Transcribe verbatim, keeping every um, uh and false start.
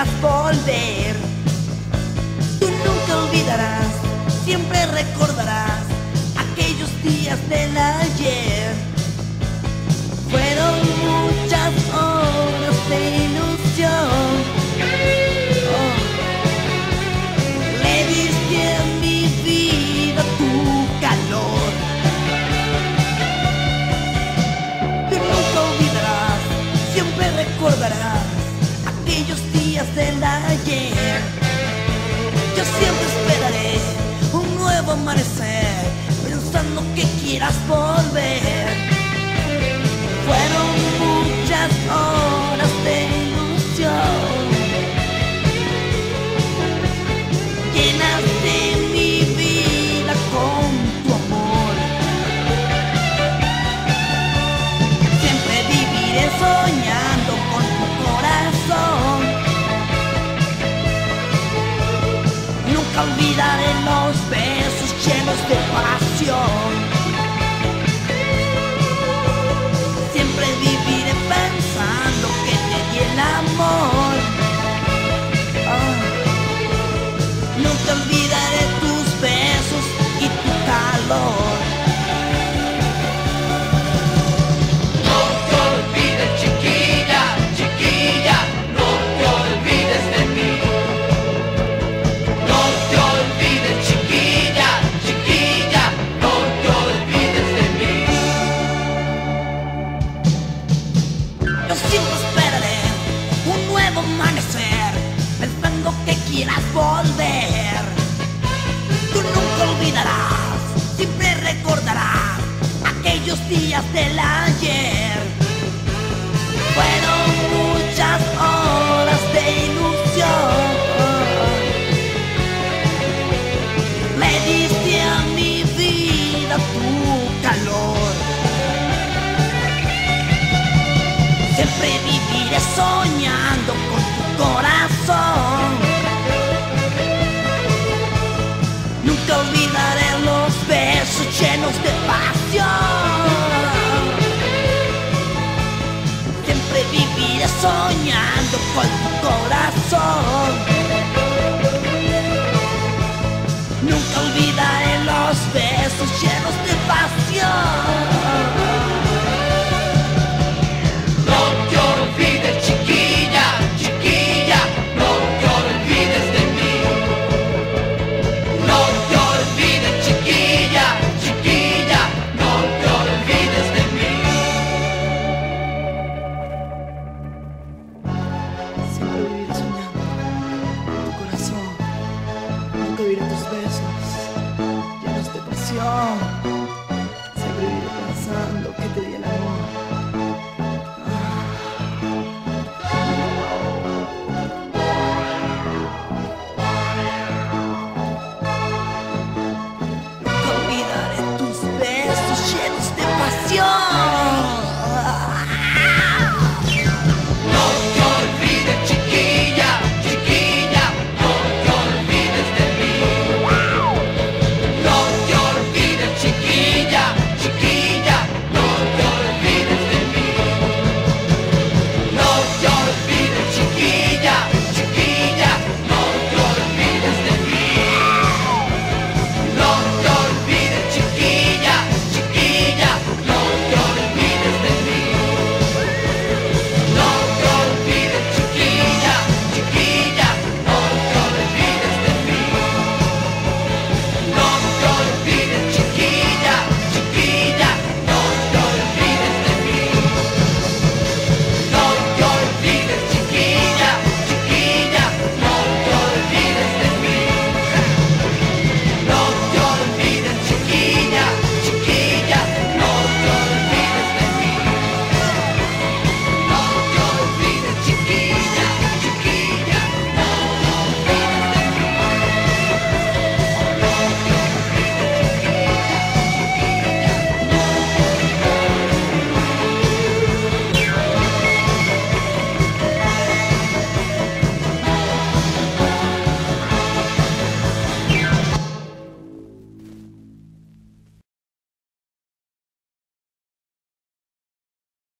quieras volver. Tú nunca olvidarás, siempre recordarás aquellos días del ayer. Fueron muchas horas de ilusión. Oh. Le diste a mi vida tu calor. Tú nunca olvidarás, siempre recordarás aquellos días del ayer. Yo siempre esperaré un nuevo amanecer, pensando que quieras volver. Fueron muchas horas de ilusión, llenaste mi vida con tu amor. Siempre viviré soñando con tu corazón. Nunca olvidaré los besos llenos de pasión. Siempre viviré pensando que te di el amor. Oh. Nunca olvidaré tus besos y tu calor. No te olvides, chiquilla, chiquilla, no te olvides de mí. No te olvides, chiquilla, chiquilla, no te olvides de mí. Yo siempre esperaré un nuevo amanecer, pensando que quieras volver. Tú nunca olvidarás, siempre recordarás aquellos días del ayer. Fueron muchas horas de ilusión. Le diste a mi vida tu calor. Siempre viviré soñando con tu corazón. Nunca olvidaré los besos llenos de pasión. Siempre viviré soñando con tu corazón. Nunca olvidaré los besos llenos de pasión. No te olvides, chiquilla, chiquilla, no te olvides de mí. No te olvides, chiquilla, chiquilla, no te olvides de mí. Siempre viviré soñando con tu corazón. Nunca viviré tus besos llenos de pasión. Siempre viviré pensando que te di el amor. Nunca olvidaré tus besos llenos de pasión.